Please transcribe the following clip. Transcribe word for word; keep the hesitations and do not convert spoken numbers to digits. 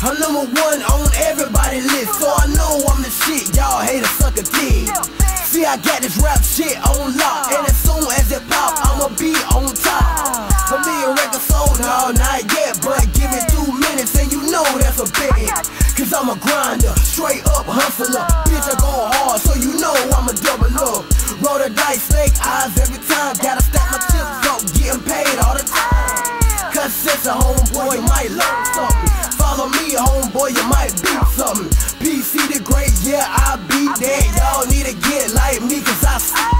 I'm number one on everybody's list, so I know I'm the shit y'all haters suck a dick. See, I got this rap shit on lock, and as soon as it pop, I'ma be on top. A million records sold, no, not yet, but give me two minutes and you know that's a bet. Cause I'm a grinder, straight up hustler. Bitch, I go hard, so you know I'm a double up. Roll the dice, snake eyes every time. Gotta stack my chips up, getting paid all the time. Cause since a homeboy, you might learn something. Follow me, homeboy, you might beat something. P C the great, yeah, I beat that. Y'all need to get like me, cause I